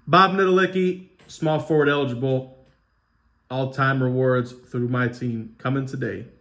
Bob Netolicky, small forward eligible. All-time rewards through my team coming today.